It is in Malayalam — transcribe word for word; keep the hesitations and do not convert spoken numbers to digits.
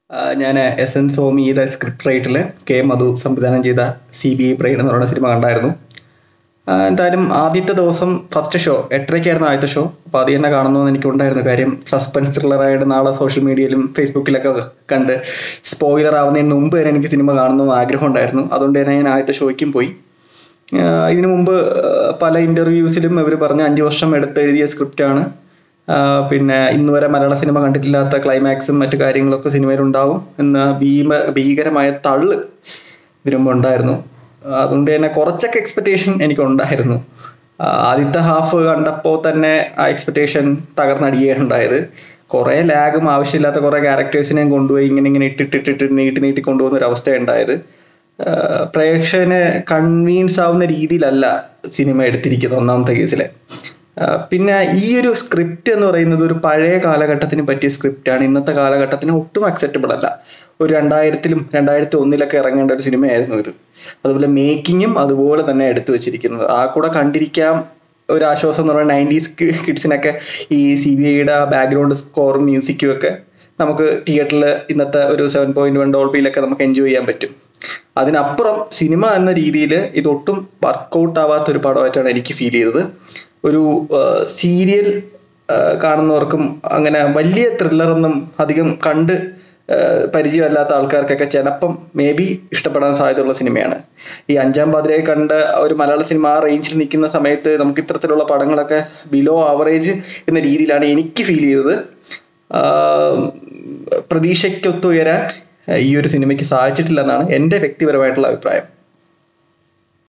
ഞാൻ എസ് എൻ സോമിയുടെ സ്ക്രിപ്റ്റ് റൈറ്ററിൽ കെ മധു സംവിധാനം ചെയ്ത സി ബി ഐ ബ്രെയിൻ എന്ന് പറയുന്ന സിനിമ കണ്ടായിരുന്നു. എന്തായാലും ആദ്യത്തെ ദിവസം ഫസ്റ്റ് ഷോ എട്ടരയ്ക്കായിരുന്നു ആദ്യത്തെ ഷോ. അപ്പോൾ അത് തന്നെ കാണണമെന്ന് എനിക്കുണ്ടായിരുന്നു. കാര്യം സസ്പെൻസ് ത്രില്ലറായിട്ട് നാളെ സോഷ്യൽ മീഡിയയിലും ഫേസ്ബുക്കിലൊക്കെ കണ്ട് സ്പോയിലർ ആവുന്നതിന് മുമ്പ് തന്നെ എനിക്ക് സിനിമ കാണണമെന്ന് ആഗ്രഹം ഉണ്ടായിരുന്നു. അതുകൊണ്ട് തന്നെ ഞാൻ ആദ്യത്തെ ഷോയ്ക്കും പോയി. ഇതിനു മുമ്പ് പല ഇൻ്റർവ്യൂസിലും അവർ പറഞ്ഞ അഞ്ച് വർഷം എടുത്തെഴുതിയ സ്ക്രിപ്റ്റാണ്. പിന്നെ ഇന്ന് വരെ മലയാള സിനിമ കണ്ടിട്ടില്ലാത്ത ക്ലൈമാക്സും മറ്റു കാര്യങ്ങളൊക്കെ സിനിമയിലുണ്ടാവും എന്ന ഭീമ ഭീകരമായ തള്ള് ഇതിനു മുമ്പ് ഉണ്ടായിരുന്നു. അതുകൊണ്ട് തന്നെ കുറച്ചൊക്കെ എക്സ്പെക്റ്റേഷൻ എനിക്കുണ്ടായിരുന്നു. ആദ്യത്തെ ഹാഫ് കണ്ടപ്പോൾ തന്നെ ആ എക്സ്പെക്റ്റേഷൻ തകർന്നടിയുകയുണ്ടായത്. കുറേ ലാഗും ആവശ്യമില്ലാത്ത കുറേ ക്യാരക്ടേഴ്സിനെയും കൊണ്ടുപോയി ഇങ്ങനെ ഇങ്ങനെ ഇട്ടിട്ടിട്ടിട്ട് നീട്ടി നീട്ടി കൊണ്ടുപോകുന്ന ഒരു അവസ്ഥയുണ്ടായത്. പ്രേക്ഷകനെ കൺവീൻസ് ആവുന്ന രീതിയിലല്ല സിനിമ എടുത്തിരിക്കുന്നത് ഒന്നാമത്തെ കേസിലെ. പിന്നെ ഈ ഒരു സ്ക്രിപ്റ്റ് എന്ന് പറയുന്നത് ഒരു പഴയ കാലഘട്ടത്തിന് പറ്റിയ സ്ക്രിപ്റ്റാണ്. ഇന്നത്തെ കാലഘട്ടത്തിന് ഒട്ടും അക്സെപ്റ്റബിൾ അല്ല. ഒരു രണ്ടായിരത്തിലും രണ്ടായിരത്തി ഒന്നിലൊക്കെ ഇറങ്ങേണ്ട ഒരു സിനിമയായിരുന്നു ഇത്. അതുപോലെ മേക്കിങ്ങും അതുപോലെ തന്നെ എടുത്തു വെച്ചിരിക്കുന്നത്. ആ കൂടെ കണ്ടിരിക്കാം ഒരു ആശ്വാസം എന്ന് പറയുന്നത് നയൻറ്റീസ് കിഡ്സിനൊക്കെ ഈ സി ബി ഐയുടെ ബാക്ക്ഗ്രൗണ്ട് സ്കോറും മ്യൂസിക്കും ഒക്കെ നമുക്ക് തിയേറ്ററിൽ ഇന്നത്തെ ഒരു സെവൻ പോയിന്റ് വൺ ഡോൾബിയിലൊക്കെ നമുക്ക് എൻജോയ് ചെയ്യാൻ പറ്റും. അതിനപ്പുറം സിനിമ എന്ന രീതിയിൽ ഇതൊട്ടും വർക്കൗട്ട് ആവാത്തൊരു പടമായിട്ടാണ് എനിക്ക് ഫീൽ ചെയ്തത്. ഒരു സീരിയൽ കാണുന്നവർക്കും അങ്ങനെ വലിയ ത്രില്ലറൊന്നും അധികം കണ്ട് പരിചയമല്ലാത്ത ആൾക്കാർക്കൊക്കെ ചിലപ്പം മേ ബി ഇഷ്ടപ്പെടാൻ സാധ്യതയുള്ള സിനിമയാണ്. ഈ അഞ്ചാം പാതിരയെ കണ്ട ഒരു മലയാള സിനിമ ആ റേഞ്ചിൽ നിൽക്കുന്ന സമയത്ത് നമുക്ക് ഇത്തരത്തിലുള്ള പടങ്ങളൊക്കെ ബിലോ ആവറേജ് എന്ന രീതിയിലാണ് എനിക്ക് ഫീൽ ചെയ്തത്. പ്രതീക്ഷയ്ക്കൊത്തുയരാൻ ഈ ഒരു സിനിമയ്ക്ക് സാധിച്ചിട്ടില്ലെന്നാണ് എൻ്റെ വ്യക്തിപരമായിട്ടുള്ള അഭിപ്രായം.